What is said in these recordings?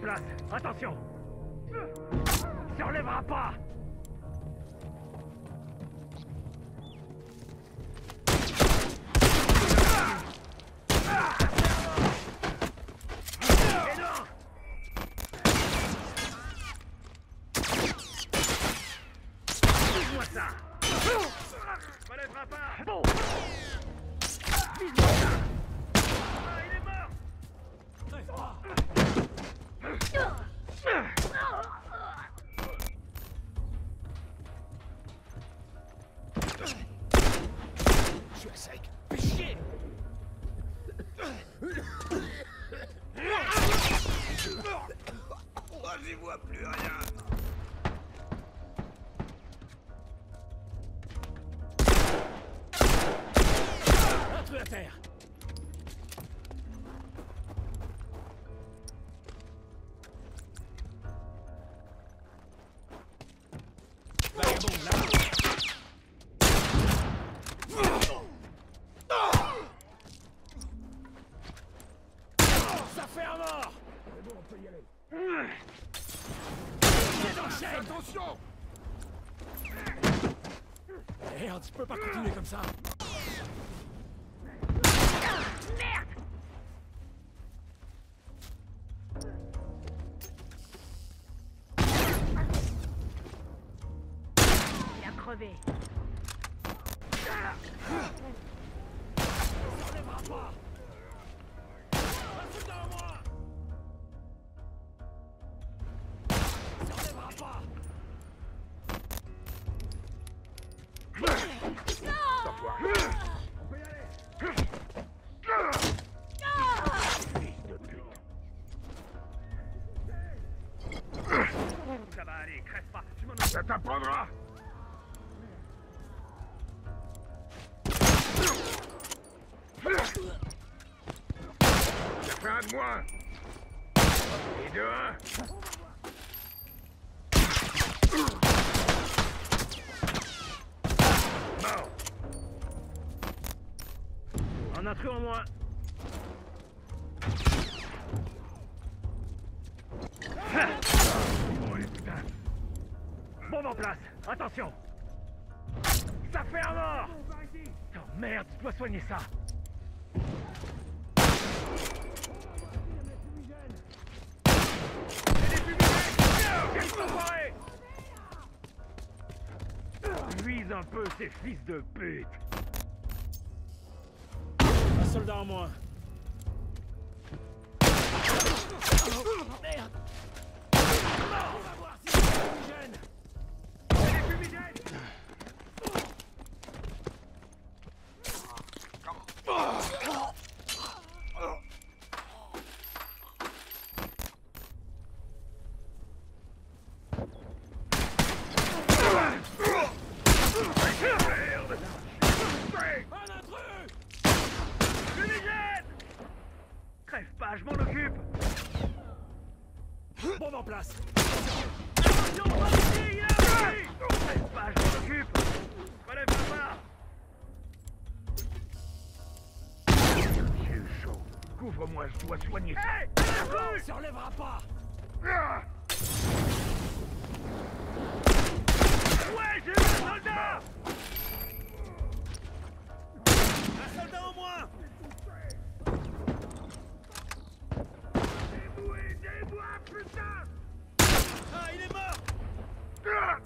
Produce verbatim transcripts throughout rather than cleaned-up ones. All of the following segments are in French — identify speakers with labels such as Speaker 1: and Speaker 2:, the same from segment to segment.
Speaker 1: place, attention! Il se relèvera pas! Vise-moi ça! Relèvera pas! Bon! Vise-moi ça! Ah, il est mort!
Speaker 2: Je suis à sec. Fais chier. Oh, j'y vois plus rien.
Speaker 3: Un truc à terre. Vagabond, là. Ça fait un mort.
Speaker 2: C'est bon, on peut y aller.
Speaker 3: C'est dans le chêne.
Speaker 2: Attention.
Speaker 3: Merde, je peux pas continuer comme ça.
Speaker 1: Merde! Il a crevé.
Speaker 3: Ça relèvera pas. Un truc dans moi. Ça relèvera pas.
Speaker 2: Stop-toi. On peut y aller.
Speaker 1: Fils de pute. Ça va aller, crève pas. Je m'en occupe.
Speaker 2: Ça t'apprendra. Ça fait un de moins. Et de un. Mort.
Speaker 1: Un intrus en moins.
Speaker 2: Oh les putains.
Speaker 1: Bombe en place, attention. Ça fait un mort. Oh merde, je dois soigner ça. C'est des fumigènes. Quel enfoiré. Nuise un peu ces fils de pute.
Speaker 3: Un soldat en moins. Merde. On va voir si c'est fumigène.
Speaker 1: C'est des fumigènes.
Speaker 3: Un intrus.
Speaker 1: Fumigène. Crève pas, je m'en occupe.
Speaker 3: Bombe en place.
Speaker 1: Attention, pas ici, il est ici. Crève pas, je m'en occupe. Relève la barre.
Speaker 2: J'ai chaud. Couvre-moi, je dois soigner ça.
Speaker 1: Hé,
Speaker 3: Il se relèvera pas.
Speaker 2: Ah.
Speaker 1: ouais, j'ai eu un soldat.
Speaker 3: Un soldat en moins.
Speaker 2: Aidez-moi, aidez-moi, putain.
Speaker 3: Ah, il est mort.
Speaker 2: Ah.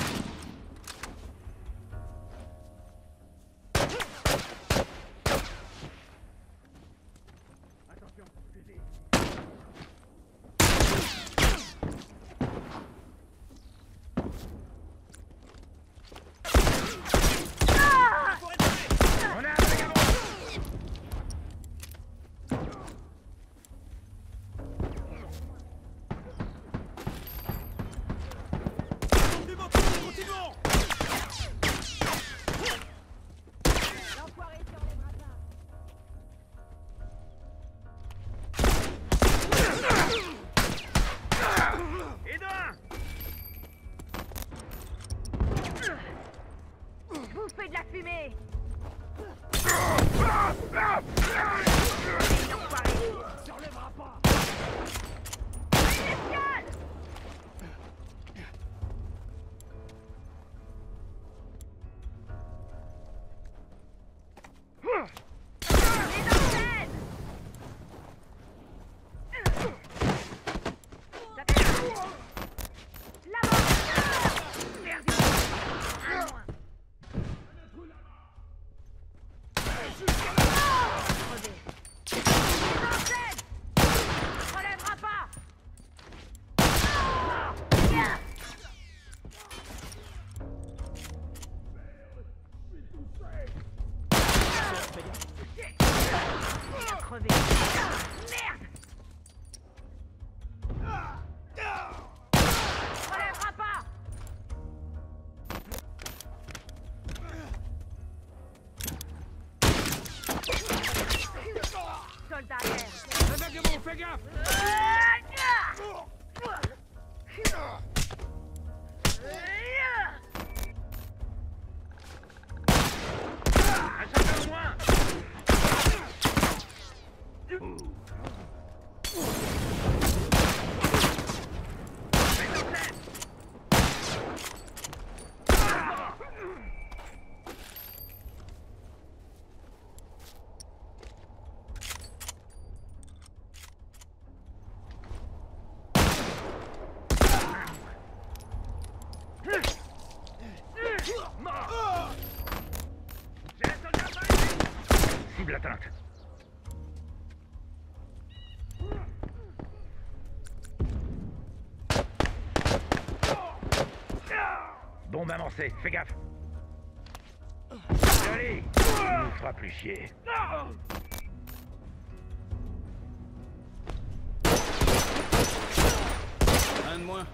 Speaker 1: Attention, fusil.
Speaker 2: On a un vagabond.
Speaker 3: Continuons, continuons.
Speaker 4: L'enfoiré sur les bras.
Speaker 1: Et d'un.
Speaker 4: Bouffez de la fumée.
Speaker 2: Ah. Ah.
Speaker 3: Il se relèvera pas.
Speaker 4: crever. Merde! Relèvera pas! Soldat air!
Speaker 3: Attaquez-vous, fais gaffe!
Speaker 1: Un chacun au moins. Cible atteinte. Bombe avancée, fais gaffe. Allez, il nous fera plus chier.
Speaker 3: Un de moins.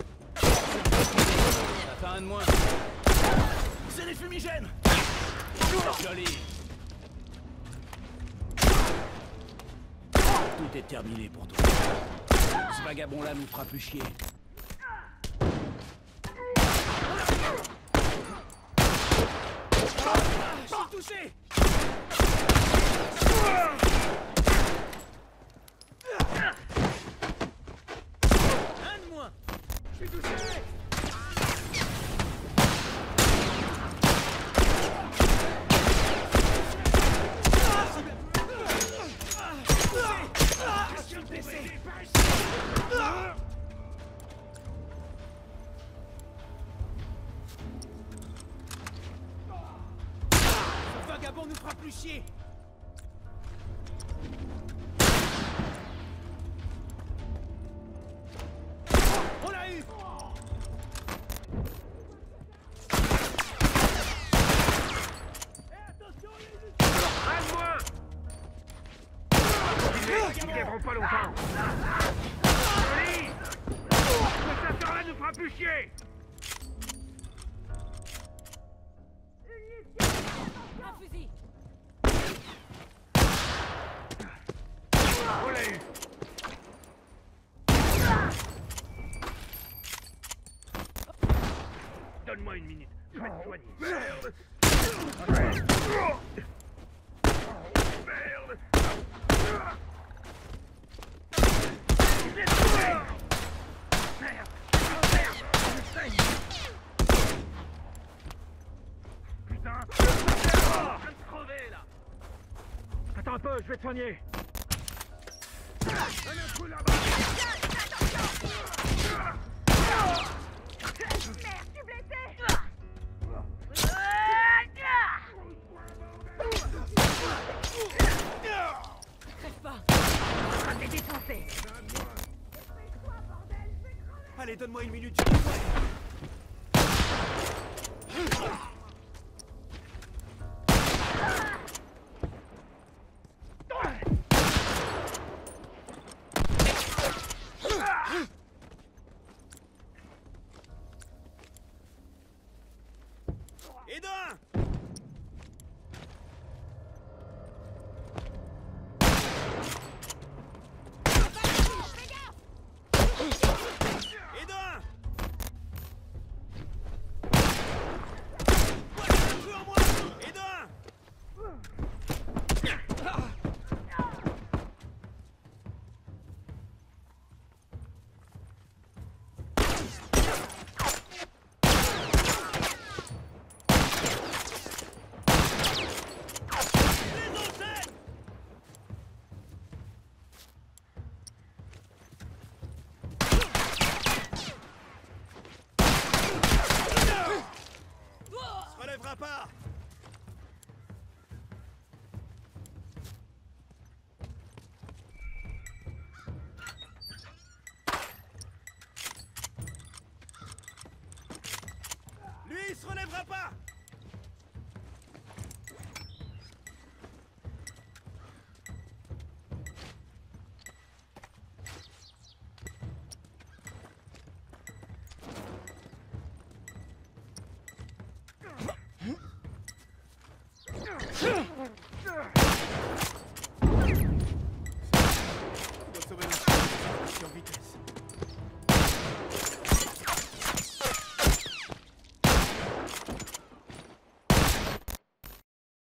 Speaker 3: Ça fait un de moins. C'est les fumigènes. Joli. Tout est terminé pour toi. Ce vagabond-là nous fera plus chier. Je suis touché. Un de moins. Je suis touché. Ce vagabond nous fera plus chier. On l'a eu.
Speaker 1: Un de moins. Ils ne tiendront pas longtemps. Joli. Ce chasseur-là nous fera plus chier.
Speaker 4: Un fusil!
Speaker 1: On l'a eu. Donne-moi une minute, je vais te soigner. Merde. Merde. Je l'ai trouvé. Merde. Merde. Je saigne. Putain. Je viens de crever là. Attends un peu, je vais te soigner. Un coup là-bas.
Speaker 4: Merde, tu es blessé! Crève pas!
Speaker 1: Ah, t'es défoncé.
Speaker 3: Allez, donne-moi une minute. Je suis prêt.